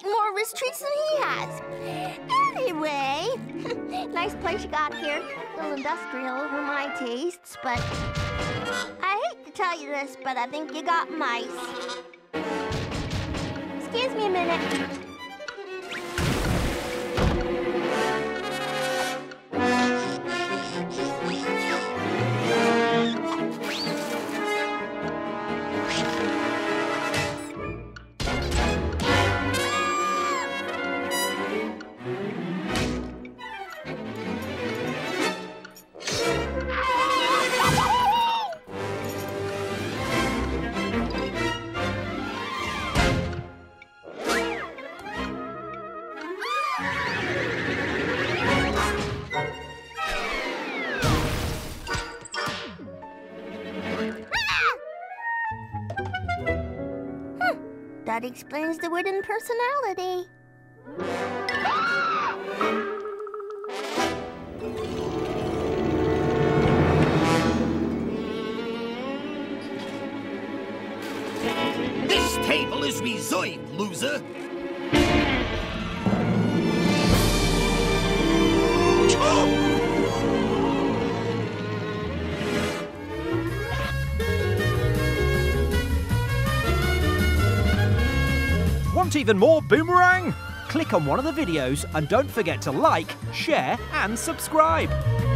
more wrist treats than he has. Anyway, nice place you got here. A little industrial for my tastes, but I hate to tell you this, but I think you got mice. Excuse me a minute. That explains the wooden personality. This table is reserved, loser. Want even more Boomerang? Click on one of the videos and don't forget to like, share and subscribe.